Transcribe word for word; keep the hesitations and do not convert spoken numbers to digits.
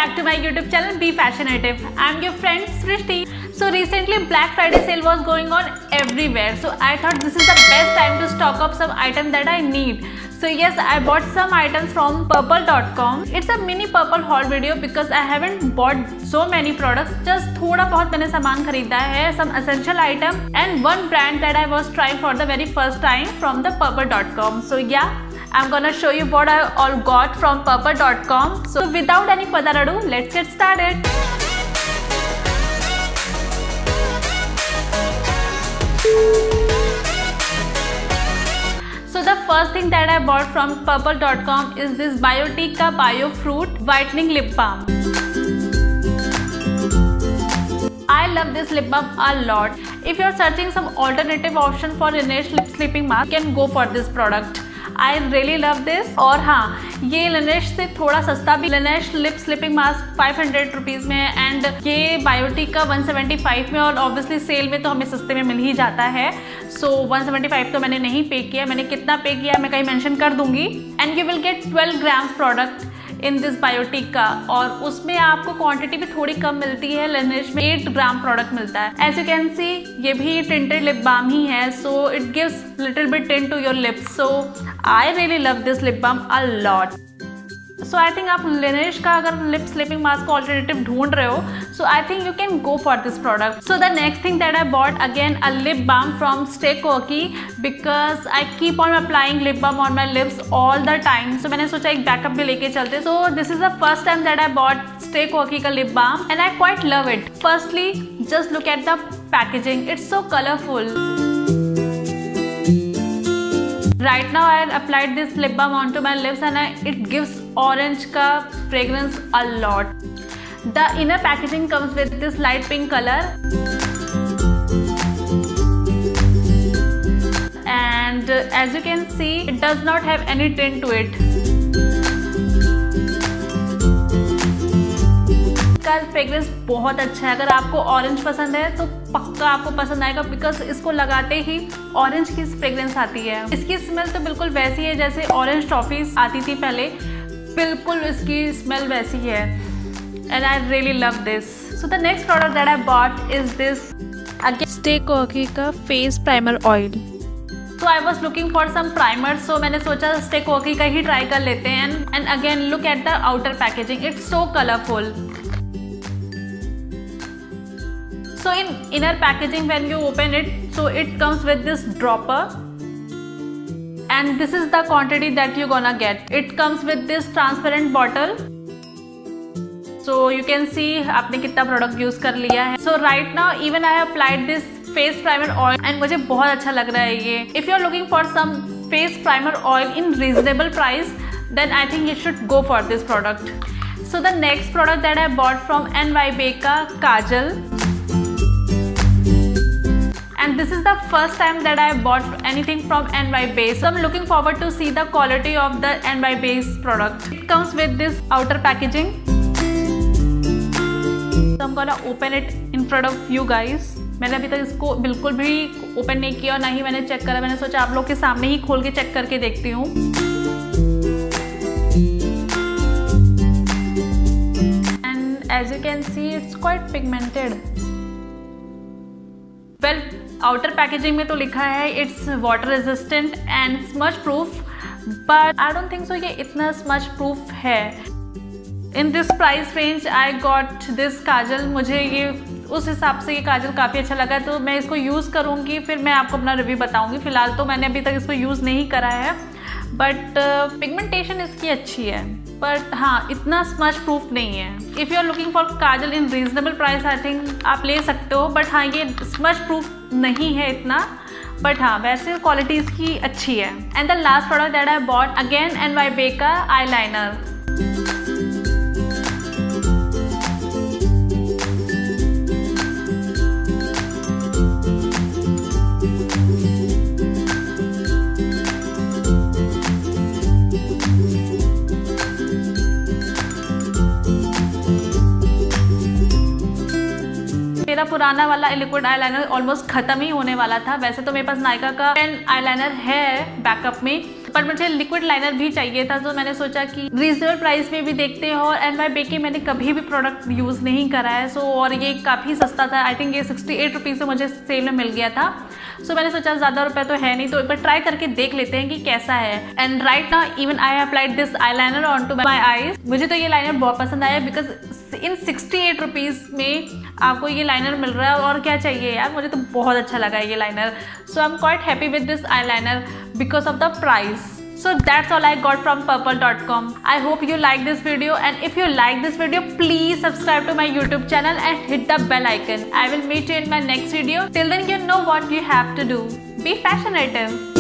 back to my YouTube channel Be Fashionative. I'm your friend Srishti. So recently Black Friday sale was going on everywhere. So I thought this is the best time to stock up some items that I need. So yes, I bought some items from purple dot com. It's a mini purple haul video because I haven't bought so many products. Just थोड़ा बहुत मैंने सामान खरीदा है, some essential item and one brand that I was trying for the very first time from the purple dot com. So yeah, I'm gonna show you what I all got from purple dot com. So without any further ado, let's get started. So the first thing that I bought from purple dot com is this Biotica Bio Fruit Whitening Lip Balm. I love this lip balm a lot. If you're searching some alternative option for Laneige lip sleeping mask, you can go for this product. I really love this. और हाँ, ये Laneige से थोड़ा सस्ता भी, Laneige lip sleeping mask five hundred rupees में and ये Biotique one seventy five में, और ऑब्वियसली सेल में तो हमें सस्ते में मिल ही जाता है. सो वन सेवेंटी फाइव तो मैंने नहीं पे किया, मैंने कितना पे किया मैं कहीं मेंशन कर दूंगी. And you will get twelve grams product in this Biotique, और उसमें आपको क्वांटिटी भी थोड़ी कम मिलती है. Laneige में एट ग्राम प्रोडक्ट मिलता है. एज यू कैन सी ये भी टिंटेड लिप बाम ही है, so it gives little bit tint to your lips. So I really love this lip balm a lot. So I think आप Laneige का अगर lip sleeping mask alternative ढूंढ रहे हो, so I think you can go for this product. So the next thing that I bought again a lip balm from Stay Cookie because I keep on applying lip balm on my lips all the time. So मैंने सोचा एक backup भी लेके चलते. So this is the first time that I bought Stay Cookie का lip balm and I quite love it. Firstly just look at the packaging, it's so colourful. Right now I applied this lip balm onto my lips and I, it gives orange ka fragrance a lot. The inner packaging comes with this light pink color and uh, as you can see it does not have any tint to it. इसका fragrance बहुत अच्छा है. अगर आपको orange पसंद है तो पक्का आपको पसंद आएगा बिकॉज इसको लगाते ही ऑरेंज की फ्रेग्रेंस आती है. इसकी स्मेल तो बिल्कुल वैसी है जैसे ऑरेंज टॉफीज आती थी पहले, बिल्कुल इसकी स्मेल वैसी है and I really love this. So the next product that I bought is this again Stay Cookie का face primer oil. So I was looking for some primer, so मैंने सोचा Stay Cookie का ही try कर लेते हैं. And again look at the outer packaging, it's so colourful. So in inner packaging when you open it, so it comes with this dropper and this is the quantity that you're gonna get. It comes with this transparent bottle, so you can see आपने कितना product use कर लिया है. So right now even I have applied this face primer oil and मुझे बहुत अच्छा लग रहा है ये. If you're looking for some face primer oil in reasonable price, then I think you should go for this product. So the next product that I bought from N Y Bae का काजल. And this is the first time that I bought anything from N Y Bae. So I'm looking forward to see the quality of the N Y Bae's product. It comes with this outer packaging. So I'm gonna open it in front of you guys. मैंने अभी तक इसको बिल्कुल भी open नहीं किया और ना ही मैंने चेक करा. मैंने सोचा आप लोग के सामने ही खोल के चेक करके देखती हूँ. And as you can see, it's quite pigmented. Well, outer packaging में तो लिखा है it's water resistant and smudge proof, but I don't think so ये इतना स्मच प्रूफ है. In this price range I got this kajal. मुझे ये उस हिसाब से ये काजल काफ़ी अच्छा लगा, तो मैं इसको यूज़ करूँगी, फिर मैं आपको अपना रिव्यू बताऊँगी. फिलहाल तो मैंने अभी तक इसको यूज़ नहीं करा है, बट पिगमेंटेशन इसकी अच्छी है, बट हाँ इतना स्मच प्रूफ नहीं है. If you are looking for kajal in reasonable price I think आप ले सकते हो, बट हाँ ये स्मच प्रूफ नहीं है इतना, बट हाँ वैसे क्वालिटी इसकी अच्छी है. And the last product that I bought again N Y Bae का आई लाइनर. मेरा पुराना वाला लिक्विड आईलाइनर ऑलमोस्ट खत्म ही होने वाला था. वैसे तो मेरे पास नायका का पेन आईलाइनर है बैकअप में, पर मुझे लिक्विड लाइनर भी चाहिए था, तो मैंने सोचा कि रीजनेबल प्राइस में भी देखते हैं। और एन वाई बेकी मैंने कभी भी प्रोडक्ट यूज़ नहीं करा है, सो और ये काफ़ी सस्ता था। आई थिंक ये सिक्सटी एट रुपीज़ में मुझे सेल में मिल गया था। सो so, मैंने सोचा ज़्यादा रुपए तो है नहीं, तो एक बार ट्राई करके देख लेते हैं कि कैसा है। And right now even I have applied this eyeliner on to my eyes. मुझे तो ये लाइनर बहुत पसंद आया because in sixty eight rupees में आपको ये लाइनर मिल रहा है, और क्या चाहिए यार, मुझे तो बहुत अच्छा लगा ये liner. So I am quite happy with this eyeliner because of the price. So that's all I got from purple dot com. I hope you like this video, and if you like this video, please subscribe to my YouTube channel and hit the bell icon. I will meet you in my next video. Till then, you know what you have to do. Be fascinative.